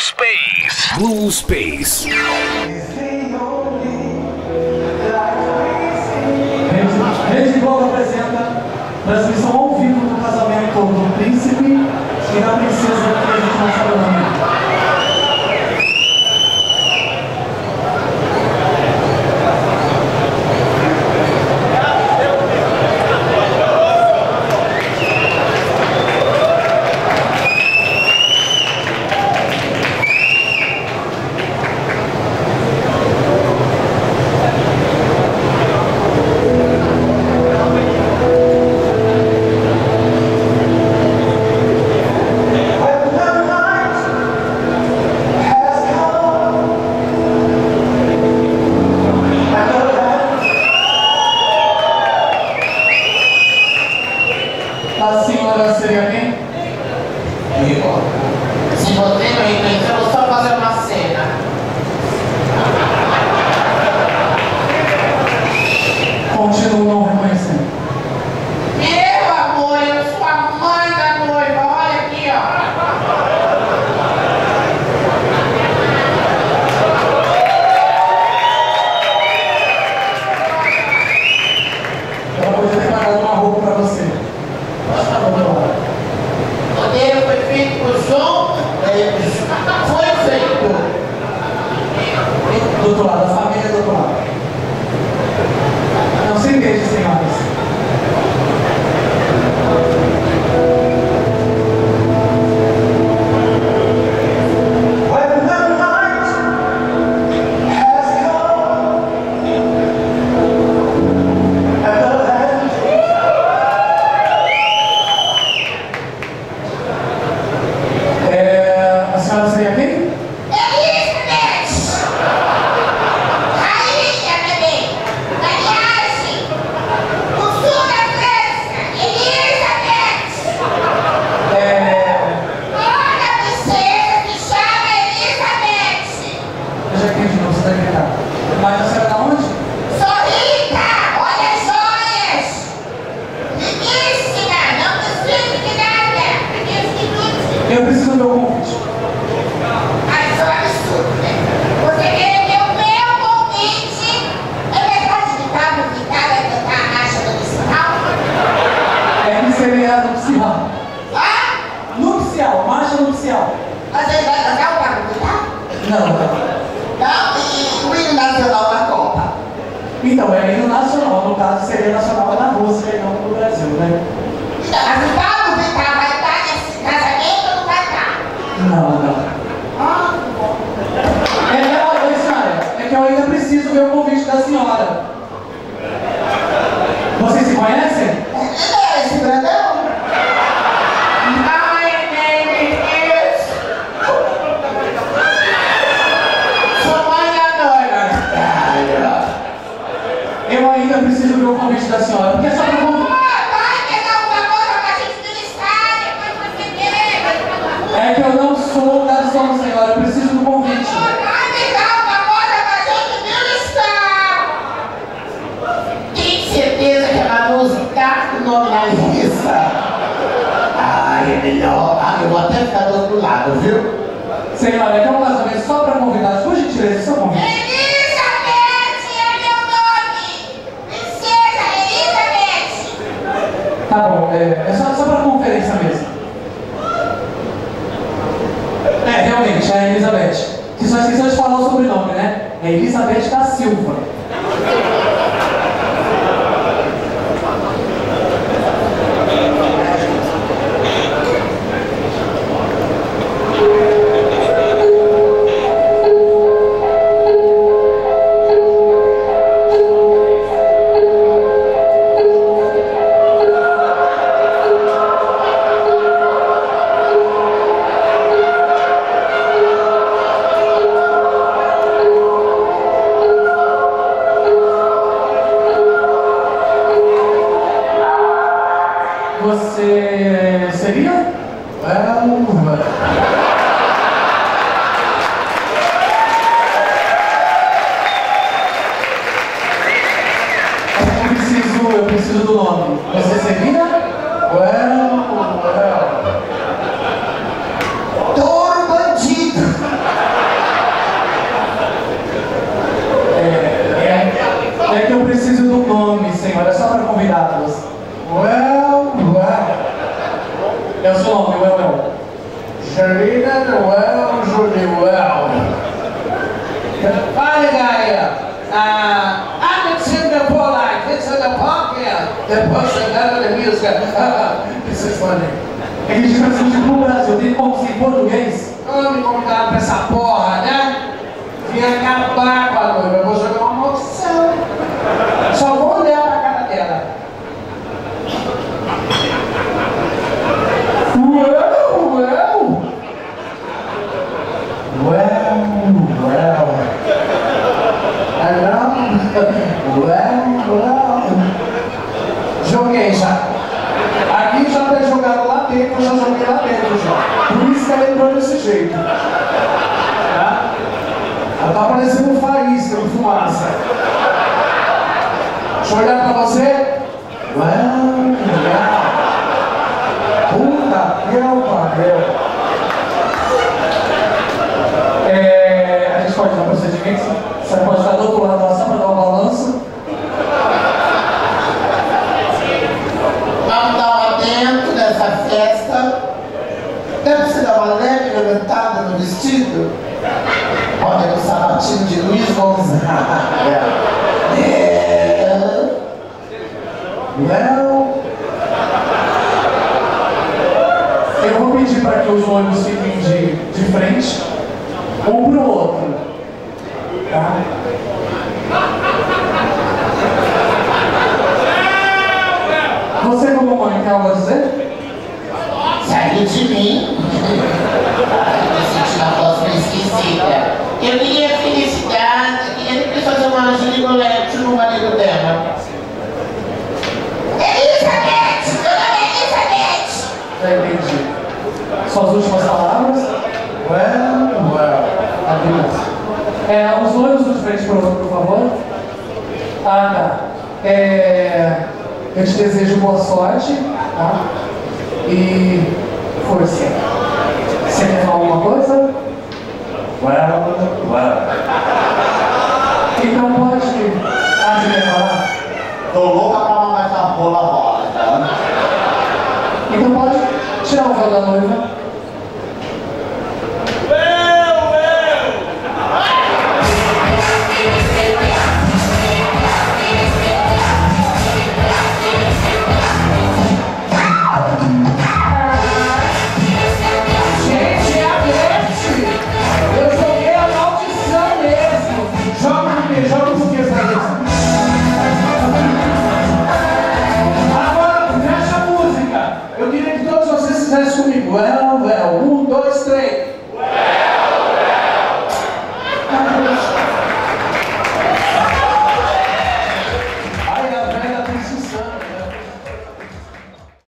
Space. Blue Space. Rede Globo apresenta transmissão ao vivo do casamento do príncipe e da princesa que a gente não sabe o nome. A senhora seria quem? Se você não entende, eu vou só fazer uma cena. Continuo não reconhecendo. Meu amor, eu sou a mãe da noiva. Olha aqui, ó. Ela podia ter pagado uma roupa pra você. O roteiro foi feito por João. Foi feito. Do outro lado, a família do outro lado. Não se entende, senhoras. A senhora seria quem? Eu já entendi, não precisa gritar. Mas a senhora tá onde? Eu preciso do meu convite. É que seria nupcial. Nupcial, marcha nupcial. Não. Então, é hino nacional. No caso, seria nacional na Rússia e não no Brasil, né? Não. É que eu ainda preciso ver o convite da senhora. Vocês se conhecem? Eu ainda preciso ver o convite da senhora. Porque é só pra convidar. É que eu não sou garçom, senhora. Eu preciso do convite. Tem certeza que a Manu tá com o nome na lista? Ai, é melhor. Eu vou até ficar do outro lado, viu? Senhora, é que é um casamento só pra convidar. Por gentileza, seu convite. Tá bom, é só pra conferência mesmo. Realmente, é a Elizabeth. Que só esqueceu de falar o sobrenome, né? É Elizabeth da Silva. Você seria? Eu preciso do nome. Você seria? Touro bandido. Sharina Noel Juliel. Fala, Gaia. I can sing the polite. It's in the pocket. The person out of the music. This is funny. É que a gente precisa de pro Brasil, tem como ser em português? Não me convidaram pra essa porra, né? Vim acabar com a noiva. Eu vou jogar uma maldição. Só vou olhar pra cara dela. Joguei já. Aqui já tem jogado lá dentro, eu já joguei lá dentro já. Por isso que ela entrou desse jeito. Tá? Ela tá parecendo um faísca de fumaça. Deixa eu olhar pra você. Puta que pariu. A gente pode dar procedimento? Você pode estar do outro lado lá só para dar um balanço? Vamos dar uma dentro dessa festa. Deve você dar uma leve levantada no vestido? Olha o sapatinho de Luiz Gonzaga. Eu vou pedir para que os noivos fiquem de frente, um para o outro. Tá? Você, como mãe, tem algo a dizer? Saiu de mim. Tô sentindo a voz meio esquisita. Eu queria felicidade, eu queria fazer uma gigolete no marido dela. Elizabeth! Dona Elizabeth! Já entendi. Suas últimas palavras? Adeus. Os noivos de frente para o outro, por favor. Tá. Eu te desejo boa sorte, tá? E força. Você quer falar alguma coisa? Então pode. Você quer falar? Tô louca pra mandar essa rola rosa. Então pode tirar o véu da noiva. Comigo. 1, 2, 3.